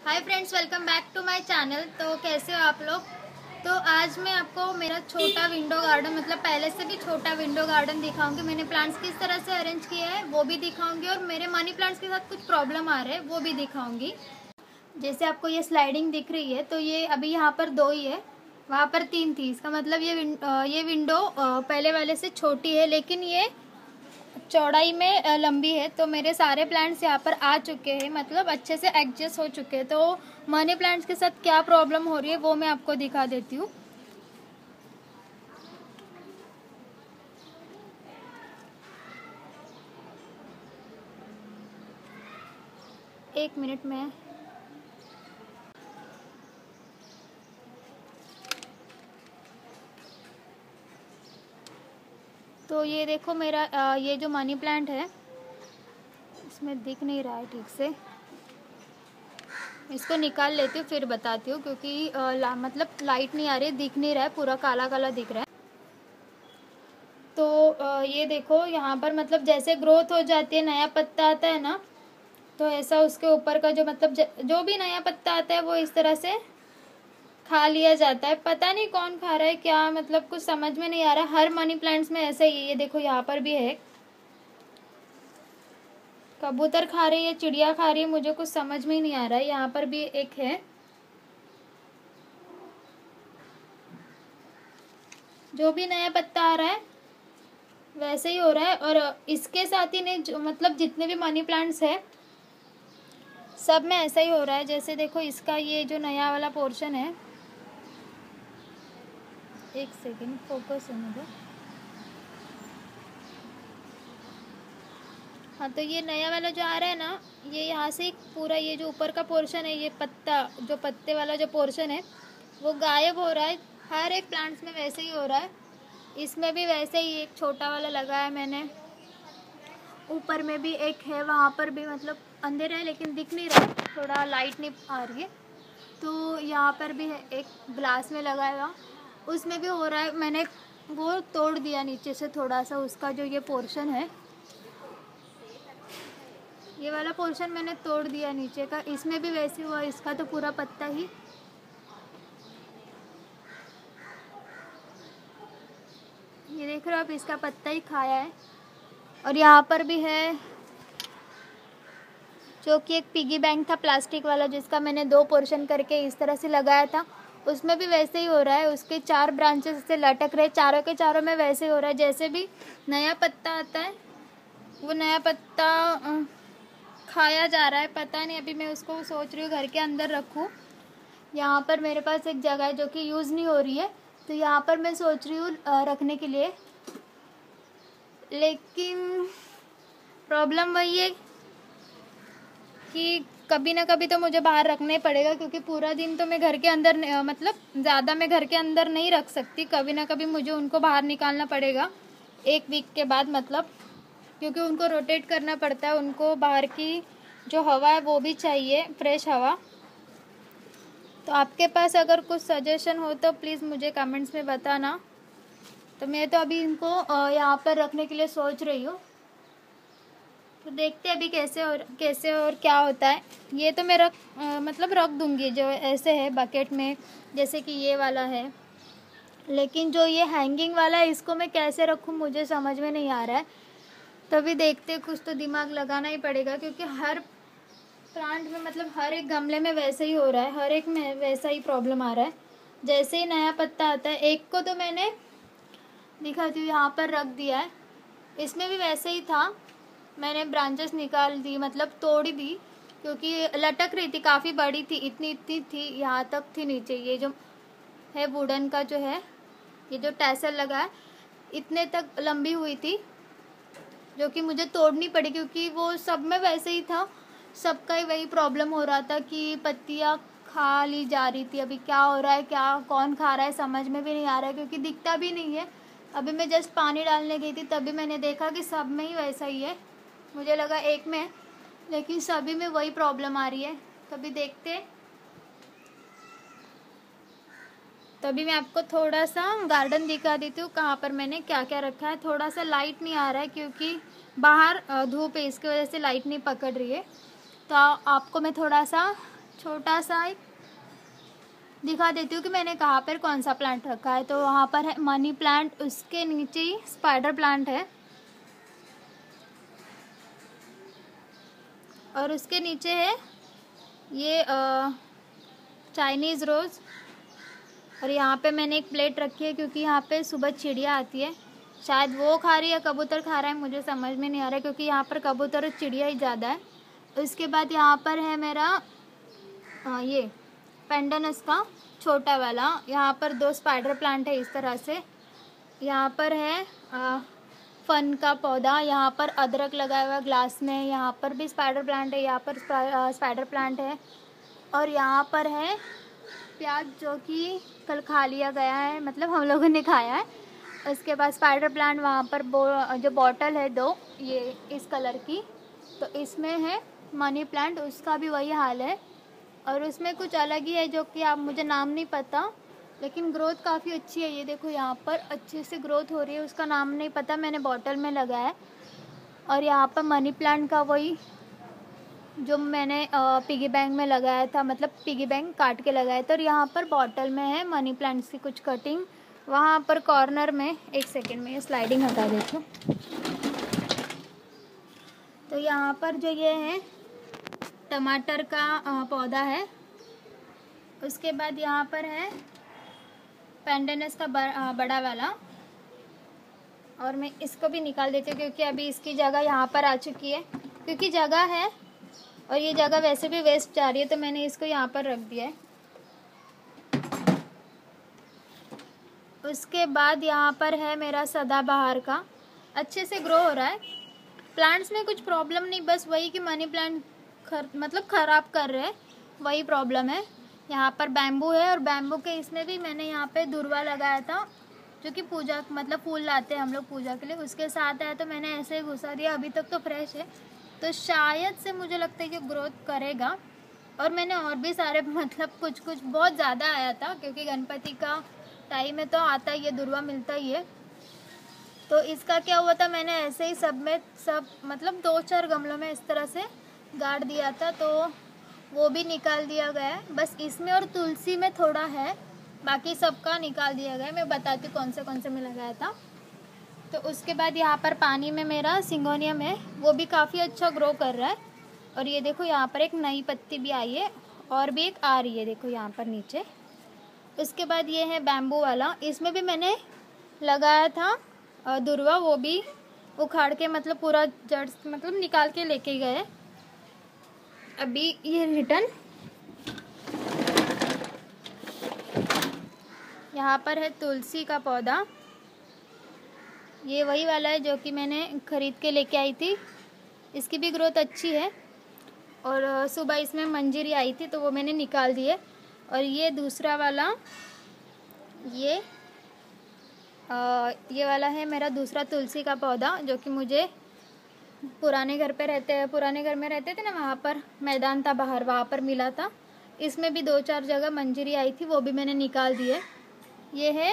Hi friends, welcome back to my channel. तो कैसे हो आप लोग। तो आज मैं आपको मेरा छोटा विंडो गार्डन, मतलब पहले से भी छोटा विंडो गार्डन दिखाऊंगी। मैंने प्लांट्स किस तरह से अरेंज किया है वो भी दिखाऊंगी, और मेरे मनी प्लांट्स के साथ कुछ प्रॉब्लम आ रहे हैं वो भी दिखाऊंगी। जैसे आपको ये स्लाइडिंग दिख रही है, तो ये अभी यहाँ पर 2 ही है, वहाँ पर 3 थी। इसका मतलब ये विंडो पहले वाले से छोटी है, लेकिन ये चौड़ाई में लंबी है। तो मेरे सारे प्लांट्स यहाँ पर आ चुके हैं, मतलब अच्छे से एडजस्ट हो चुके हैं। तो मनी प्लांट्स के साथ क्या प्रॉब्लम हो रही है वो मैं आपको दिखा देती हूँ। एक मिनट में। तो ये देखो मेरा ये जो मनी प्लांट है, इसमें दिख नहीं रहा है ठीक से। इसको निकाल लेती हूँ फिर बताती हूँ, क्योंकि मतलब लाइट नहीं आ रही है, दिख नहीं रहा है, पूरा काला काला दिख रहा है। तो ये देखो यहाँ पर, मतलब जैसे ग्रोथ हो जाती है, नया पत्ता आता है ना, तो ऐसा उसके ऊपर का जो मतलब जो भी नया पत्ता आता है वो इस तरह से खा लिया जाता है। पता नहीं कौन खा रहा है क्या, मतलब कुछ समझ में नहीं आ रहा। हर मनी प्लांट्स में ऐसा ही है। ये देखो यहाँ पर भी है, कबूतर खा रही है, चिड़िया खा रही है, मुझे कुछ समझ में ही नहीं आ रहा है। यहाँ पर भी एक है, जो भी नया पत्ता आ रहा है वैसे ही हो रहा है। और इसके साथ ही नहीं, जो मतलब जितने भी मनी प्लांट्स है सब में ऐसा ही हो रहा है। जैसे देखो इसका ये जो नया वाला पोर्शन है, एक सेकेंड फोकस होने दो। हाँ, तो ये नया वाला जो आ रहा है ना, ये यहाँ से पूरा ये जो ऊपर का पोर्शन है, ये पत्ता जो पत्ते वाला जो पोर्शन है वो गायब हो रहा है। हर एक प्लांट्स में वैसे ही हो रहा है। इसमें भी वैसे ही एक छोटा वाला लगाया है मैंने, ऊपर में भी एक है, वहाँ पर भी मतलब अंधेरा है लेकिन दिख नहीं रहा है, थोड़ा लाइट नहीं आ रही है। तो यहाँ पर भी है, एक ग्लास में लगाया, उसमें भी हो रहा है। मैंने वो तोड़ दिया नीचे से थोड़ा सा, उसका जो ये पोर्शन है, ये वाला पोर्शन मैंने तोड़ दिया नीचे का। इसमें भी वैसे हुआ, इसका तो पूरा पत्ता ही, ये देख रहे हो आप, इसका पत्ता ही खाया है। और यहाँ पर भी है, जो कि एक पिगी बैंक था प्लास्टिक वाला, जिसका मैंने 2 पोर्शन करके इस तरह से लगाया था। उसमें भी वैसे ही हो रहा है, उसके 4 ब्रांचेस से लटक रहे, चारों के चारों में वैसे ही हो रहा है। जैसे भी नया पत्ता आता है वो नया पत्ता खाया जा रहा है। पता नहीं, अभी मैं उसको सोच रही हूँ घर के अंदर रखूँ। यहाँ पर मेरे पास एक जगह है जो कि यूज़ नहीं हो रही है, तो यहाँ पर मैं सोच रही हूँ रखने के लिए। लेकिन प्रॉब्लम वही है कि कभी ना कभी तो मुझे बाहर रखना ही पड़ेगा, क्योंकि पूरा दिन तो मैं घर के अंदर मतलब ज़्यादा मैं घर के अंदर नहीं रख सकती। कभी ना कभी मुझे उनको बाहर निकालना पड़ेगा 1 वीक के बाद, मतलब क्योंकि उनको रोटेट करना पड़ता है। उनको बाहर की जो हवा है वो भी चाहिए, फ्रेश हवा। तो आपके पास अगर कुछ सजेशन हो तो प्लीज़ मुझे कमेंट्स में बताना। तो मैं तो अभी इनको यहाँ पर रखने के लिए सोच रही हूँ। तो देखते हैं अभी कैसे और क्या होता है। ये तो मैं मतलब रख दूँगी जो ऐसे है बकेट में, जैसे कि ये वाला है। लेकिन जो ये हैंगिंग वाला है, इसको मैं कैसे रखूँ मुझे समझ में नहीं आ रहा है। तभी देखते, कुछ तो दिमाग लगाना ही पड़ेगा, क्योंकि हर प्लांट में, मतलब हर एक गमले में वैसे ही हो रहा है, हर एक में वैसा ही प्रॉब्लम आ रहा है। जैसे ही नया पत्ता आता है, एक को तो मैंने दिखाती हूँ, यहाँ पर रख दिया है, इसमें भी वैसे ही था। मैंने ब्रांचेस निकाल दी, मतलब तोड़ दी, क्योंकि लटक रही थी, काफ़ी बड़ी थी, इतनी इतनी थी, यहाँ तक थी नीचे। ये जो है वुडन का जो है, ये जो टैसल लगा है, इतने तक लंबी हुई थी, जो कि मुझे तोड़नी पड़ी, क्योंकि वो सब में वैसे ही था। सबका ही वही प्रॉब्लम हो रहा था कि पत्तियाँ खा ली जा रही थी। अभी क्या हो रहा है, क्या कौन खा रहा है समझ में भी नहीं आ रहा है, क्योंकि दिखता भी नहीं है। अभी मैं जस्ट पानी डालने गई थी, तभी मैंने देखा कि सब में ही वैसा ही है। मुझे लगा एक में, लेकिन सभी में वही प्रॉब्लम आ रही है। तभी देखते, तभी मैं आपको थोड़ा सा गार्डन दिखा देती हूँ, कहाँ पर मैंने क्या क्या रखा है। थोड़ा सा लाइट नहीं आ रहा है, क्योंकि बाहर धूप है, इसकी वजह से लाइट नहीं पकड़ रही है। तो आपको मैं थोड़ा सा छोटा सा एक दिखा देती हूँ कि मैंने कहाँ पर कौन सा प्लांट रखा है। तो वहाँ पर है मनी प्लांट, उसके नीचे ही स्पाइडर प्लांट है, और उसके नीचे है ये चाइनीज़ रोज़। और यहाँ पे मैंने एक प्लेट रखी है क्योंकि यहाँ पे सुबह चिड़िया आती है, शायद वो खा रही है कबूतर खा रहा है, मुझे समझ में नहीं आ रहा है क्योंकि यहाँ पर कबूतर और चिड़िया ही ज़्यादा है। उसके बाद यहाँ पर है मेरा ये पेंडनस का छोटा वाला, यहाँ पर 2 स्पाइडर प्लांट है इस तरह से। यहाँ पर है फन का पौधा, यहाँ पर अदरक लगाया हुआ ग्लास में, यहाँ पर भी स्पाइडर प्लांट है, यहाँ पर स्पाइडर प्लांट है। और यहाँ पर है प्याज जो कि कल खा लिया गया है, मतलब हम लोगों ने खाया है। उसके बाद स्पाइडर प्लांट, वहाँ पर जो बॉटल है 2 ये इस कलर की, तो इसमें है मनी प्लांट, उसका भी वही हाल है। और उसमें कुछ अलग ही है जो कि आप मुझे नाम नहीं पता, लेकिन ग्रोथ काफ़ी अच्छी है। ये देखो यहाँ पर अच्छे से ग्रोथ हो रही है, उसका नाम नहीं पता, मैंने बॉटल में लगाया है। और यहाँ पर मनी प्लांट का वही जो मैंने पिगी बैंक में लगाया था, मतलब पिगी बैंक काट के लगाया था। और यहाँ पर बॉटल में है मनी प्लांट्स की कुछ कटिंग। वहाँ पर कॉर्नर में, एक सेकेंड में ये स्लाइडिंग हटा देती हूँ। तो यहाँ पर जो ये है टमाटर का पौधा है। उसके बाद यहाँ पर है पेंडेनस का बड़ा वाला, और मैं इसको भी निकाल देती हूँ क्योंकि अभी इसकी जगह यहाँ पर आ चुकी है, क्योंकि जगह है और ये जगह वैसे भी वेस्ट जा रही है, तो मैंने इसको यहाँ पर रख दिया है। उसके बाद यहाँ पर है मेरा सदाबहार का, अच्छे से ग्रो हो रहा है। प्लांट्स में कुछ प्रॉब्लम नहीं, बस वही कि मनी प्लांट मतलब ख़राब कर रहे हैं, वही प्रॉब्लम है। यहाँ पर बैम्बू है, और बैम्बू के इसमें भी मैंने यहाँ पे दुर्वा लगाया था जो कि पूजा मतलब फूल लाते हैं हम लोग पूजा के लिए, उसके साथ है, तो मैंने ऐसे ही घुसा दिया। अभी तक तो फ्रेश है, तो शायद से मुझे लगता है कि ग्रोथ करेगा। और मैंने और भी सारे मतलब कुछ बहुत ज़्यादा आया था क्योंकि गणपति का टाइम में तो आता ही है, दुर्वा मिलता ही है। तो इसका क्या हुआ था, मैंने ऐसे ही सब मतलब 2-4 गमलों में इस तरह से गाड़ दिया था, तो वो भी निकाल दिया गया है। बस इसमें और तुलसी में थोड़ा है, बाकी सबका निकाल दिया गया है। मैं बताती हूँ कौन से में लगाया था। तो उसके बाद यहाँ पर पानी में मेरा सिंगोनियम है, वो भी काफ़ी अच्छा ग्रो कर रहा है। और ये देखो यहाँ पर एक नई पत्ती भी आई है, और भी एक आ रही है, देखो यहाँ पर नीचे। उसके बाद ये है बैम्बू वाला, इसमें भी मैंने लगाया था दुर्वा, वो भी उखाड़ के मतलब पूरा जड़ मतलब निकाल के लेके गए। अभी ये रिटर्न यहाँ पर है तुलसी का पौधा, ये वही वाला है जो कि मैंने ख़रीद के लेके आई थी। इसकी भी ग्रोथ अच्छी है, और सुबह इसमें मंजीरी आई थी तो वो मैंने निकाल दिए। और ये दूसरा वाला ये वाला है मेरा दूसरा तुलसी का पौधा, जो कि मुझे पुराने घर में रहते थे ना, वहाँ पर मैदान था बाहर, वहाँ पर मिला था। इसमें भी 2-4 जगह मंजीरी आई थी, वो भी मैंने निकाल दिए। ये है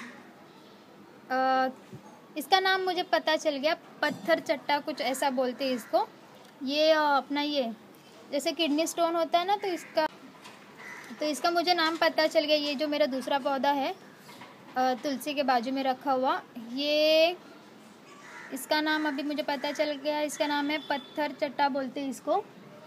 इसका नाम मुझे पता चल गया, पत्थर चट्टा कुछ ऐसा बोलते हैं इसको। ये अपना ये जैसे किडनी स्टोन होता है ना, तो इसका मुझे नाम पता चल गया। ये जो मेरा दूसरा पौधा है तुलसी के बाजू में रखा हुआ, ये इसका नाम अभी मुझे पता चल गया, इसका नाम है पत्थर चट्टा बोलते हैं इसको।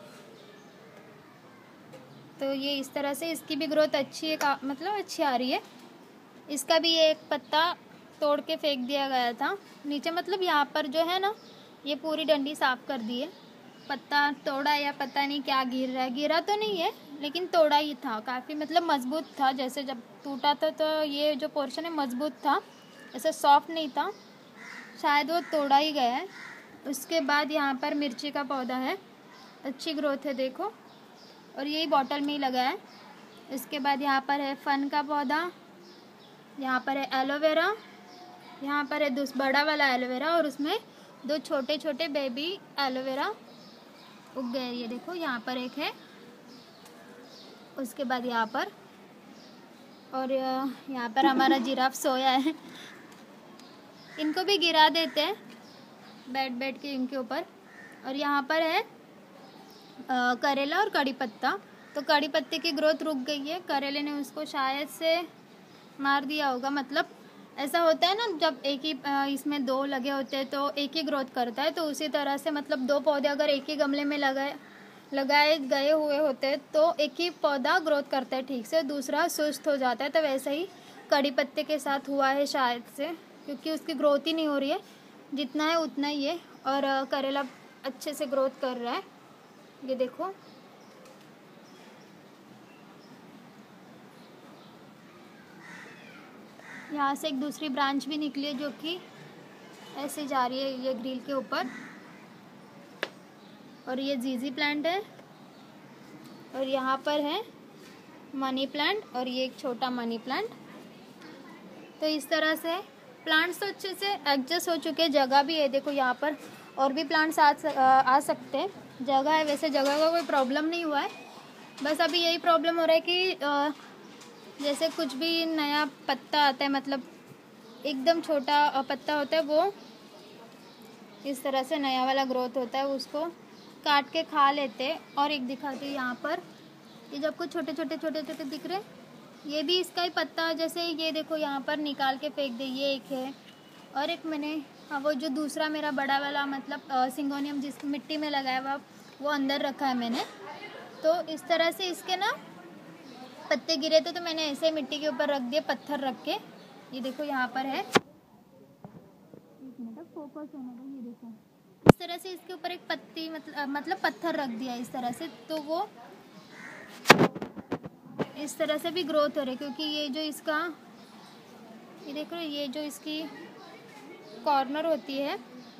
तो ये इस तरह से इसकी भी ग्रोथ अच्छी है, मतलब अच्छी आ रही है। इसका भी एक पत्ता तोड़ के फेंक दिया गया था नीचे, मतलब यहाँ पर जो है ना, ये पूरी डंडी साफ़ कर दी है। पत्ता तोड़ा या पता नहीं क्या गिर रहा है, गिरा तो नहीं है लेकिन तोड़ा ही था, काफ़ी मतलब मजबूत था। जैसे जब टूटा था तो ये जो पोर्शन है मजबूत था, ऐसा सॉफ्ट नहीं था, शायद वो तोड़ा ही गया है। उसके बाद यहाँ पर मिर्ची का पौधा है, अच्छी ग्रोथ है देखो, और यही बॉटल में ही लगा है। इसके बाद यहाँ पर है फन का पौधा, यहाँ पर है एलोवेरा, यहाँ पर है बड़ा वाला एलोवेरा, और उसमें 2 छोटे छोटे बेबी एलोवेरा उग गए, ये देखो यहाँ पर एक है। उसके बाद यहाँ पर, और यहाँ पर हमारा जिराफ सोया है, इनको भी गिरा देते हैं बैठ के इनके ऊपर। और यहाँ पर है करेला और कड़ी पत्ता, तो कड़ी पत्ते की ग्रोथ रुक गई है, करेले ने उसको शायद से मार दिया होगा। मतलब ऐसा होता है ना, जब एक ही इसमें 2 लगे होते हैं तो एक ही ग्रोथ करता है, तो उसी तरह से मतलब 2 पौधे अगर एक ही गमले में लगाए गए हुए होते हैं तो एक ही पौधा ग्रोथ करता है ठीक से, दूसरा सुस्त हो जाता है। तो वैसे ही कड़ी पत्ते के साथ हुआ है शायद से, क्योंकि उसकी ग्रोथ ही नहीं हो रही है, जितना है उतना ही है। और करेला अच्छे से ग्रोथ कर रहा है, ये देखो। यहाँ से एक दूसरी ब्रांच भी निकली है जो कि ऐसे जा रही है ये ग्रिल के ऊपर। और ये जीजी प्लांट है, और यहाँ पर है मनी प्लांट, और ये एक छोटा मनी प्लांट। तो इस तरह से प्लांट्स तो अच्छे से एडजस्ट हो चुके हैं, जगह भी है देखो यहाँ पर, और भी प्लांट्स आ सकते हैं, जगह है। वैसे जगह का कोई प्रॉब्लम नहीं हुआ है, बस अभी यही प्रॉब्लम हो रहा है कि जैसे कुछ भी नया पत्ता आता है, मतलब एकदम छोटा पत्ता होता है, वो इस तरह से नया वाला ग्रोथ होता है, उसको काट के खा लेते हैं। और एक दिखाती हूँ यहाँ पर, ये जब कुछ छोटे छोटे दिख रहे, ये भी इसका ही पत्ता, जैसे ये देखो यहाँ पर निकाल के फेंक दे, ये एक है। और एक मैंने वो जो दूसरा मेरा बड़ा वाला मतलब सिंगोनियम जिस मिट्टी में लगाया हुआ, वो अंदर रखा है मैंने। तो इस तरह से इसके ना पत्ते गिरे थे, तो मैंने ऐसे मिट्टी के ऊपर रख दिए, पत्थर रख के। ये देखो यहाँ पर है, एक मिनट फोकस होने दो, ये देखो इस तरह से इसके ऊपर एक पत्ती मतलब पत्थर रख दिया इस तरह से, तो वो इस तरह से भी ग्रोथ हो रही है। क्योंकि ये जो इसका, ये देख रहे हो, ये जो इसकी कॉर्नर होती है,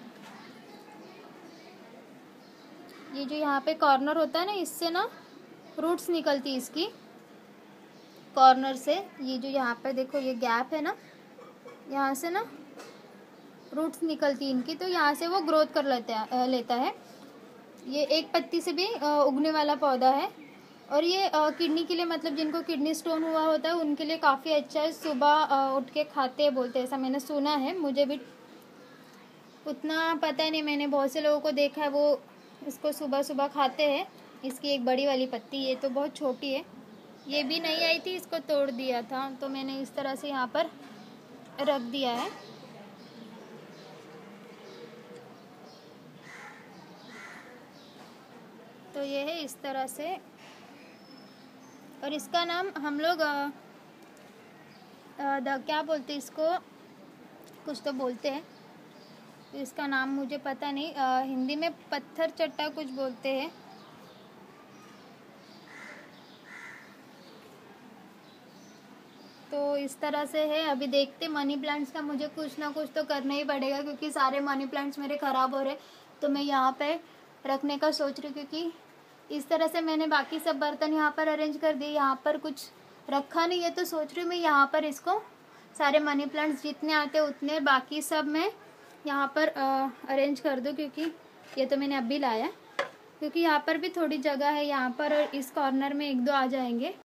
ये जो यहाँ पे कॉर्नर होता है ना, इससे ना रूट्स निकलती है इसकी कॉर्नर से। ये जो यहाँ पे देखो ये गैप है ना, यहाँ से ना रूट्स निकलती है इनकी, तो यहाँ से वो ग्रोथ कर लेता है। ये एक पत्ती से भी उगने वाला पौधा है। और ये किडनी के लिए, मतलब जिनको किडनी स्टोन हुआ होता है उनके लिए काफ़ी अच्छा है। सुबह उठ के खाते हैं बोलते हैं, ऐसा मैंने सुना है, मुझे भी उतना पता नहीं, मैंने बहुत से लोगों को देखा है वो इसको सुबह सुबह खाते हैं। इसकी एक बड़ी वाली पत्ती, ये तो बहुत छोटी है, ये भी नहीं आई थी, इसको तोड़ दिया था, तो मैंने इस तरह से यहाँ पर रख दिया है। तो ये है इस तरह से। और इसका नाम हम लोग क्या बोलते हैं इसको, कुछ तो बोलते हैं, तो इसका नाम मुझे पता नहीं, हिंदी में पत्थर चट्टा कुछ बोलते हैं। तो इस तरह से है। अभी देखते मनी प्लांट्स का मुझे कुछ ना कुछ तो करना ही पड़ेगा, क्योंकि सारे मनी प्लांट्स मेरे ख़राब हो रहे, तो मैं यहाँ पे रखने का सोच रही हूँ। क्योंकि इस तरह से मैंने बाकी सब बर्तन यहाँ पर अरेंज कर दिए, यहाँ पर कुछ रखा नहीं है, तो सोच रही हूँ मैं यहाँ पर इसको सारे मनी प्लांट्स जितने आते हैं उतने, बाकी सब मैं यहाँ पर अरेंज कर दूँ। क्योंकि ये तो मैंने अभी लाया, क्योंकि यहाँ पर भी थोड़ी जगह है यहाँ पर, और इस कॉर्नर में 1-2 आ जाएंगे।